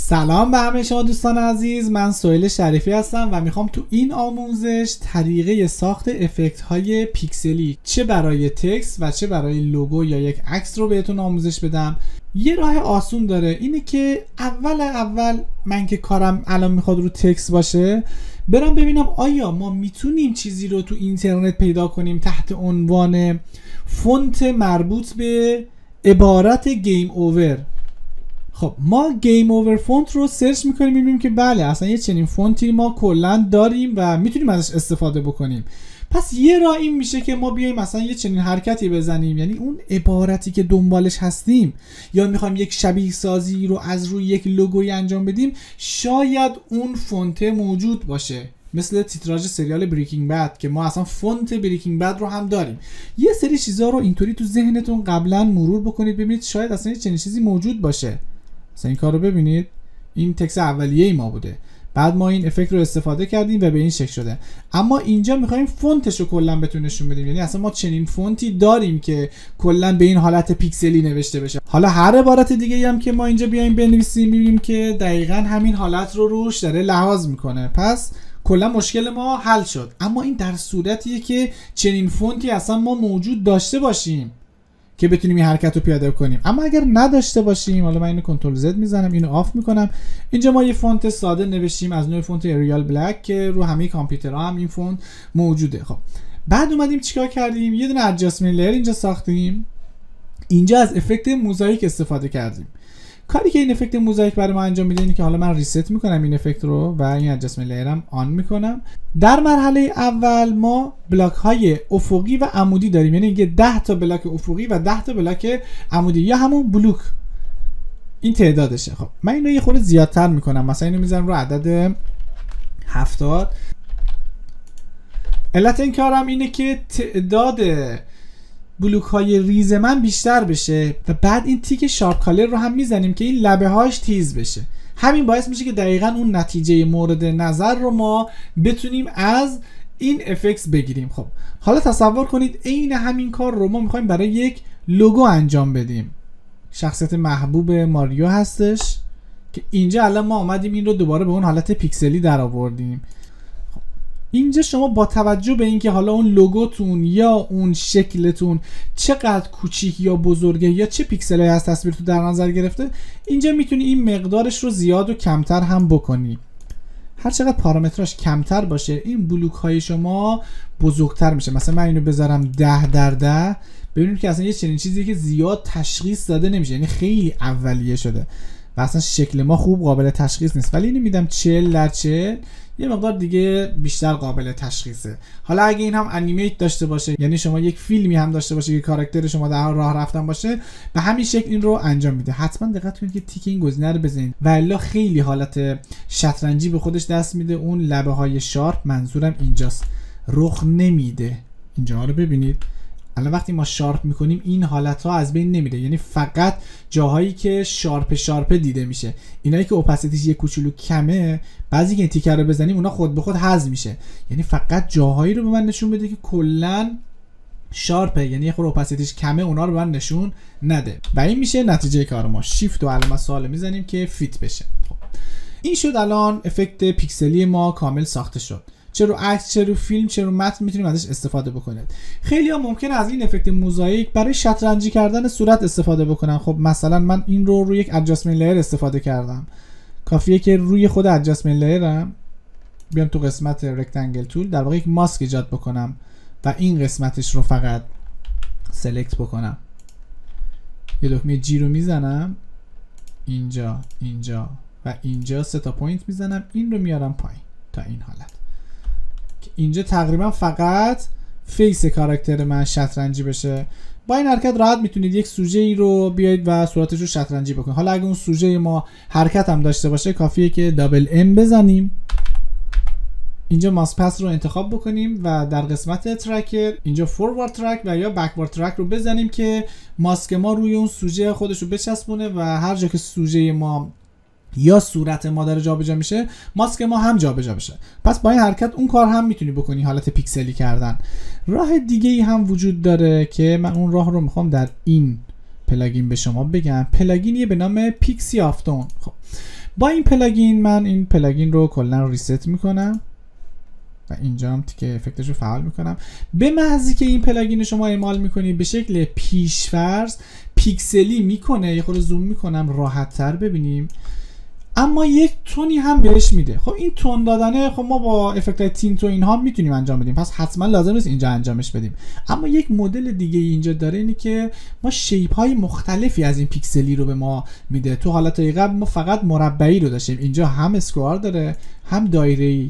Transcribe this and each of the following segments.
سلام به همه شما دوستان عزیز، من سهیل شریفی هستم و میخوام تو این آموزش طریقه ساخت افکت های پیکسلی چه برای تکست و چه برای لوگو یا یک عکس رو بهتون آموزش بدم. یه راه آسون داره، اینه که اول من که کارم الان میخواد رو تکست باشه برم ببینم آیا ما میتونیم چیزی رو تو اینترنت پیدا کنیم تحت عنوان فونت مربوط به عبارت گیم اوور. خب ما گیم اوور فونت رو سرچ میکنیم، میبینیم که بله اصلا یه چنین فونتی ما کلا داریم و میتونیم ازش استفاده بکنیم. پس یه راه این میشه که ما بیایم مثلا یه چنین حرکتی بزنیم، یعنی اون عبارتی که دنبالش هستیم یا میخوایم یک شبیه سازی رو از روی یک لوگوی انجام بدیم، شاید اون فونت موجود باشه، مثل تیتراژ سریال بریکینگ بد که ما اصلا فونت بریکینگ بد رو هم داریم. یه سری چیزا رو اینطوری تو ذهنتون قبلا مرور بکنید، ببینید شاید اصلا یه چنین چیزی موجود باشه. مثلا این کار رو ببینید، این تکست اولیه ما بوده، بعد ما این افکت رو استفاده کردیم و به این شکل شده. اما اینجا میخوایم فونتش رو کلا بهتون نشون بدیم، یعنی اصلا ما چنین فونتی داریم که کلا به این حالت پیکسلی نوشته بشه. حالا هر عبارت دیگه هم که ما اینجا بیایم بنویسیم میبینیم که دقیقاً همین حالت رو روش داره لحاظ میکنه. پس کلا مشکل ما حل شد. اما این در صورتیه که چنین فونتی اصلا ما موجود داشته باشیم که بتونیم این حرکت رو پیاده کنیم. اما اگر نداشته باشیم، حالا من اینو کنترل زد میزنم، اینو آف میکنم، اینجا ما یه فونت ساده نوشتیم از نوع فونت اریال بلک که رو همه کامپیوترها هم این فونت موجوده. خب بعد اومدیم چیکار کردیم؟ یه دونه ادجاستمنت لیر اینجا ساختیم، اینجا از افکت موزاییک استفاده کردیم. کاری که این افکت موزاییک برای ما انجام میده اینه که حالا من ریست میکنم این افکت رو و این ادجاستمنت لیرم آن میکنم. در مرحله اول ما بلاک های افقی و عمودی داریم، یعنی یه 10 تا بلاک افقی و 10 تا بلاک عمودی یا همون بلوک، این تعدادشه. خب من اینو یه خورده زیادتر میکنم، مثلا اینو میذارم رو عدد 70. علت این کارم اینه که تعداد بلوک های ریز من بیشتر بشه و بعد این تیک شارپ کالر رو هم میزنیم که این لبه هاش تیز بشه. همین باعث میشه که دقیقاً اون نتیجه مورد نظر رو ما بتونیم از این افکت بگیریم. خب حالا تصور کنید عین همین کار رو ما میخوایم برای یک لوگو انجام بدیم. شخصیت محبوب ماریو هستش که اینجا الان ما اومدیم این رو دوباره به اون حالت پیکسلی در آوردیم. اینجا شما با توجه به اینکه حالا اون لوگوتون یا اون شکلتون چقدر کوچیک یا بزرگه یا چه پیکسلی از تصویرتون در نظر گرفته، اینجا میتونی این مقدارش رو زیاد و کمتر هم بکنی. هر چقدر پارامتراش کمتر باشه این بلوک های شما بزرگتر میشه. مثلا من اینو بذارم 10x10، ببینید که اصلا یه چنین چیزی که زیاد تشخیص داده نمیشه، یعنی خیلی اولیه شده و اصلا شکل ما خوب قابل تشخیص نیست. ولی اینو میدم 40x40، یه مقدار دیگه بیشتر قابل تشخیصه. حالا اگه این هم انیمیت داشته باشه، یعنی شما یک فیلمی هم داشته باشه که کاراکتر شما در حال راه رفتن باشه، به همین شکل این رو انجام میده. حتما دقت کنید که تیک این گزینه رو بزنید و الا خیلی حالت شطرنجی به خودش دست میده. اون لبه های شارپ منظورم اینجاست، رخ نمیده. اینجا رو ببینید، الان وقتی ما شارپ میکنیم این حالت ها از بین نمیره، یعنی فقط جاهایی که شارپ دیده میشه. اینایی که اوپاسیتیش یه کوچولو کمه، بعضی که این تیکر رو بزنیم اونا خود به خود حذف میشه، یعنی فقط جاهایی رو به من نشون بده که کلا شارپه، یعنی یه خورده اوپاسیتیش کمه، اونا رو به من نشون نده. و این میشه نتیجه کار ما. شیفت و علامت سوال میزنیم که فیت بشه. خب این شد، الان افکت پیکسلی ما کامل ساخته شد. چه رو عکس، چه رو فیلم، چه رو متن میتونیم ازش استفاده بکنید. خیلی ها ممکنه از این افکت موزاییک برای شطرنجی کردن صورت استفاده بکنن. خب مثلا من این رو روی یک ادجاستمنت لیر استفاده کردم. کافیه که روی خود ادجاستمنت لیرم بیام تو قسمت رکتانگل تول، در واقع یک ماسک ایجاد بکنم و این قسمتش رو فقط سلکت بکنم. یه دکمه جی رو میزنم، اینجا و اینجا 3 تا پوینت میزنم، این رو میارم پایین تا این حالت. اینجا تقریبا فقط فیس کاراکتر من شطرنجی بشه. با این حرکت راحت میتونید یک سوژه ای رو بیاید و صورتش رو شطرنجی بکنید. حالا اگه اون سوژه ما حرکت هم داشته باشه، کافیه که دابل ام بزنیم، اینجا ماس پس رو انتخاب بکنیم و در قسمت ترکر اینجا فوروارد ترک و یا بکوارد ترک رو بزنیم که ماسک ما روی اون سوژه خودش رو بچسبونه و هر جا که سوژه ما یا صورت ما داره جابجا میشه، ماسک ما هم جابجا بشه. پس با این حرکت اون کار هم میتونی بکنی، حالت پیکسلی کردن. راه دیگه ای هم وجود داره که من اون راه رو میخوام در این پلاگین به شما بگم. پلاگینی به نام پیکسی آفتون. خب با این پلاگین من این پلاگین رو کلا ریست میکنم و اینجا هم که افکتش رو فعال میکنم. به محضی که این پلاگین رو شما اعمال میکنید به شکل پیشفرض پیکسلی میکنه. یه خورده زوم میکنم راحت تر ببینیم، اما یک تونی هم بهش میده. خب این تون دادنه خب ما با افکت تینت و اینها میتونیم انجام بدیم، پس حتما لازم نیست اینجا انجامش بدیم. اما یک مدل دیگه اینجا داره، اینه که ما شیپ های مختلفی از این پیکسلی رو به ما میده. تو حالت قبل ما فقط مربعی رو داشتیم، اینجا هم اسکوار داره، هم دایره‌ای،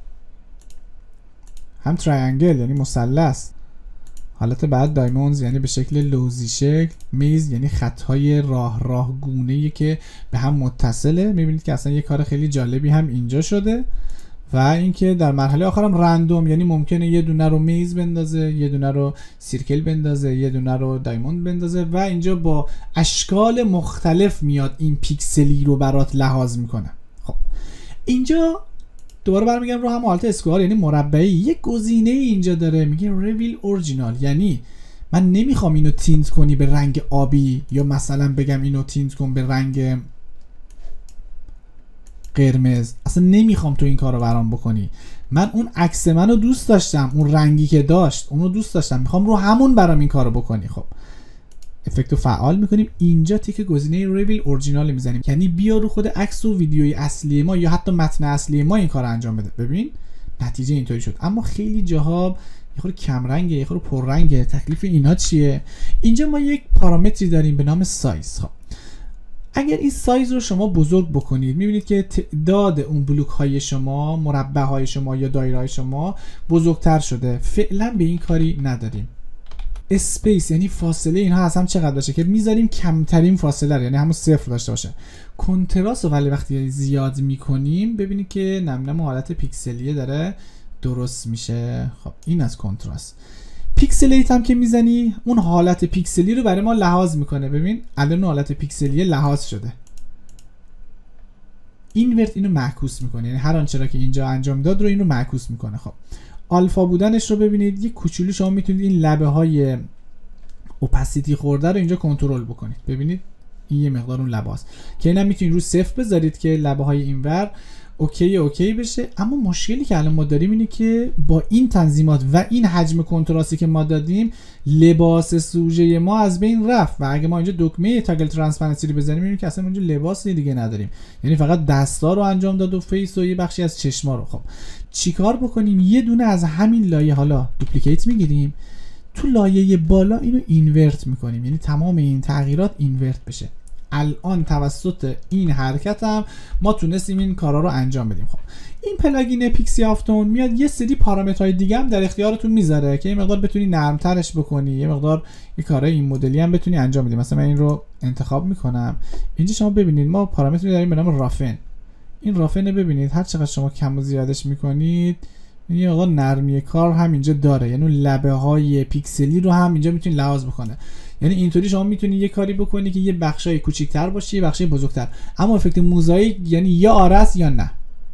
هم تریانگل یعنی مثلث. حالت بعد دایموندز یعنی به شکل لوزی شکل، میز یعنی خطهای راه گونه‌ای که به هم متصله. میبینید که اصلا یه کار خیلی جالبی هم اینجا شده. و اینکه در مرحله آخرم رندوم، یعنی ممکنه یه دونه رو میز بندازه، یه دونه رو سیرکل بندازه، یه دونه رو دایموند بندازه و اینجا با اشکال مختلف میاد این پیکسلی رو برات لحاظ میکنه. خب اینجا دوباره برمیگردم رو هم حالت اسکوار یعنی مربعی. یک گزینه اینجا داره میگه ریویل اورجینال، یعنی من نمیخوام اینو تینت کنی به رنگ آبی یا مثلا بگم اینو تینت کن به رنگ قرمز، اصلا نمیخوام تو این کارو برام بکنی. من اون عکس منو دوست داشتم، اون رنگی که داشت اونو دوست داشتم، میخوام رو همون برام این کارو بکنی. خب افکت رو فعال میکنیم، اینجا تیک گزینه ریویل اورجینال میزنیم، یعنی بیا رو خود عکس و ویدیوی اصلی ما یا حتی متن اصلی ما این کار انجام بده. ببین نتیجه اینطوری شد. اما خیلی جاها یه خورده کم رنگه، یه خورده پر رنگه. تکلیف اینا چیه؟ اینجا ما یک پارامتری داریم به نام سایز. خب اگر این سایز رو شما بزرگ بکنید میبینید که تعداد اون بلوک های شما، مربع های شما یا دایره های شما بزرگتر شده. فعلا به این کاری نداریم. اسپیس یعنی فاصله اینها از هم چقدر باشه که میذاریم کمترین فاصله رو، یعنی همون صفر داشته باشه. کنتراست رو ولی وقتی زیاد میکنیم ببینید که نم حالت پیکسلیه داره درست میشه. خب این از کنتراست. پیکسلیت هم که میزنی اون حالت پیکسلی رو برای ما لحاظ میکنه. ببین الان حالت پیکسلیه لحاظ شده. اینورت اینو معکوس میکنه، یعنی هر آنچه را که اینجا انجام داد رو اینو معکوس میکنه. خب آلفا بودنش رو ببینید، یک کوچولو شما میتونید این لبه های اوپاسیتی خورده رو اینجا کنترل بکنید. ببینید این یه مقدار اون لباست که اینم میتونید رو صفر بذارید که لبه های اینور اوکی بشه. اما مشکلی که الان ما داریم اینه که با این تنظیمات و این حجم کنتراستی که ما دادیم لباس سوژه ما از بین رفت. و اگه ما اینجا دکمه تاگل ترانسپرنسی رو بزنیم میبینیم که اصلا اونجا لباسی دیگه نداریم، یعنی فقط دستا رو انجام داد و فیس و یه بخشی از چشما رو. خب چیکار بکنیم؟ یه دونه از همین لایه حالا دوپلیکیت میگیریم، تو لایه بالا اینو اینورت میکنیم، یعنی تمام این تغییرات اینورت بشه. الان توسط این حرکت هم ما تونستیم این کارا رو انجام بدیم. خب این پلاگین پیکسی آفتون میاد یه سری پارامترهای دیگه هم در اختیارتون میذاره که یه مقدار بتونی نرمترش بکنی، یه مقدار یه کارای این مدلی هم بتونی انجام بدی. مثلا من این رو انتخاب میکنم. اینجا شما ببینید ما پارامتری داریم به نام رافن. این رافن ببینید هر چقدر شما کم و زیادش میکنید یه مقدار نرمی کار هم اینجا داره، یعنی لبه های پیکسلی رو هم اینجا میتونی لحاظ بکنه. یعنی اینطوری شما میتونی یه کاری بکنی که یه بخشای کوچیک‌تر باشه یه بخشای بزرگتر. اما افکت موزاییک یعنی یا آره است یا نه،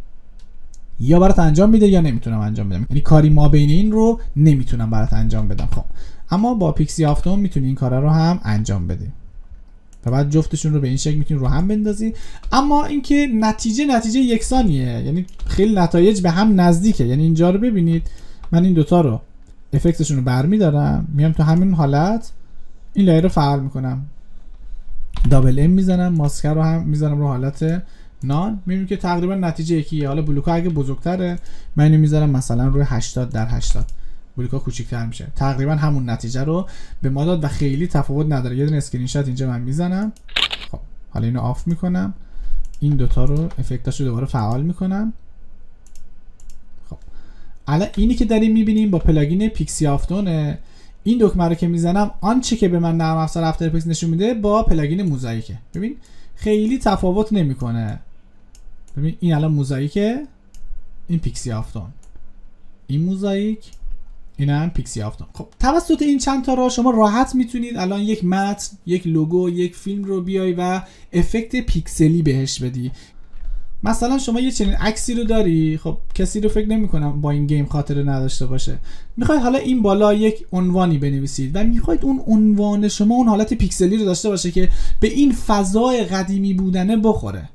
یا برات انجام میده یا نمیتونم انجام بدم، یعنی کاری ما بین این رو نمیتونم برات انجام بدم. خب اما با پیکسی آفتون میتونی این کارا رو هم انجام بدی و بعد جفتشون رو به این شکل میتونی رو هم بندازی. اما اینکه نتیجه یکسانیه، یعنی خیلی نتایج به هم نزدیکه. یعنی اینجا رو ببینید من این دوتا رو افکتشون رو برمیدارم میام تو همین حالت این لایه رو فعال میکنم، دابل ام میزنم، ماسکر رو هم میزنم رو حالت نان، میبینیم که تقریبا نتیجه یکیه. حالا بلوکا اگه بزرگتره من اینو میذارم مثلا روی 80/80، بلوکا کوچیک‌تر میشه، تقریبا همون نتیجه رو به ما داد و خیلی تفاوت نداره. یه دونه اسکرین شات اینجا من میزنم. خب حالا اینو آف میکنم، این دوتا رو افکتاشو دوباره فعال میکنم. خب الان اینی که داریم میبینیم با پلاگین پیکسی آفتونه. این دکمه رو که میزنم آنچه که به من نرم افزار افتر افکتس نشون میده با پلاگین موزاییکه. ببین خیلی تفاوت نمیکنه. ببین این الان موزاییکه، این پیکسی آفتون، این موزاییک، این هم پیکسی آفتون. خب توسط این چند تا رو شما راحت میتونید الان یک متن، یک لوگو، یک فیلم رو بیای و افکت پیکسلی بهش بدی. مثلا شما یه چنین عکسی رو داری، خب کسی رو فکر نمی کنم با این گیم خاطره نداشته باشه. میخواید حالا این بالا یک عنوانی بنویسید و میخواید اون عنوان شما اون حالت پیکسلی رو داشته باشه که به این فضای قدیمی بودنه بخوره.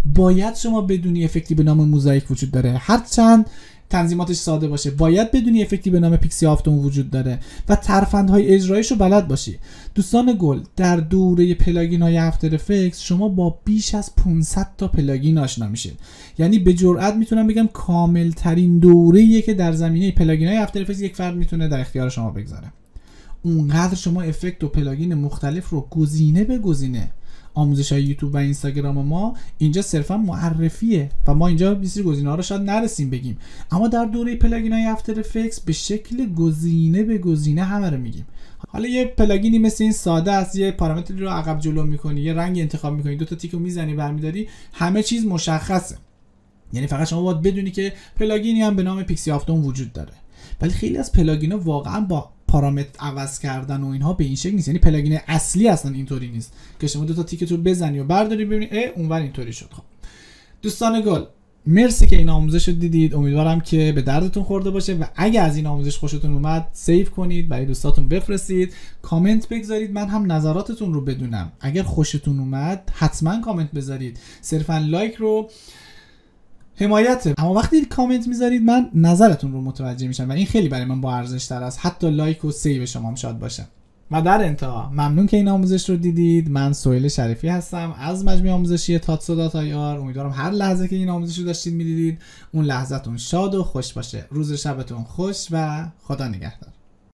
باید شما بدونی افکتی به نام موزاییک وجود داره، هرچند تنظیماتش ساده باشه باید بدونی افکتی به نام پیکسی هافتون وجود داره و ترفندهای اجرایش رو بلد باشی. دوستان گل، در دوره پلاگین های افتر افکتس شما با بیش از 500 تا پلاگین آشنا میشید. یعنی به جرئت میتونم بگم کامل ترین دوره‌ایه که در زمینه پلاگین های افتر افکتس یک فرد میتونه در اختیار شما بگذاره. اونقدر شما افکت و پلاگین مختلف رو گزینه به گزینه، آموزش های یوتیوب و اینستاگرام ما اینجا صرفا معرفیه و ما اینجا بیشتر گزینه ها رو شاید نرسیم بگیم، اما در دوره پلاگین های افتر افکتس به شکل گزینه به گزینه همه رو میگیم. حالا یه پلاگینی مثل این ساده است، یه پارامتری رو عقب جلو میکنی، یه رنگ انتخاب میکنی، دو تا تیکو میزنی برمیداری، همه چیز مشخصه. یعنی فقط شما باید بدونی که پلاگینی هم به نام پیکسی هافتون وجود داره. ولی خیلی از پلاگینا واقعا با پارامتر عوض کردن و اینها به این شکل نیست. یعنی پلاگین اصلی اصلا اینطوری نیست که شما دو تا تیکت رو بزنی و برداری ببینی اونور اینطوری شد. خب دوستان گل، مرسی که این آموزش رو دیدید. امیدوارم که به دردتون خورده باشه و اگه از این آموزش خوشتون اومد سیو کنید، برای دوستاتون بفرستید، کامنت بگذارید، من هم نظراتتون رو بدونم. اگر خوشتون اومد حتما کامنت بذارید، صرفا لایک رو حمایته، اما وقتی کامنت میذارید من نظرتون رو متوجه میشم و این خیلی برای من با ارزش تر است حتی لایک و سیو شما هم شاد باشه. و در انتها ممنون که این آموزش رو دیدید. من سهیل شریفی هستم از مجموعه آموزشی تاتسو.ir. امیدوارم هر لحظه که این آموزش رو داشتید میدیدید اون لحظتون شاد و خوش باشه. روز شبتون خوش و خدا نگهدار.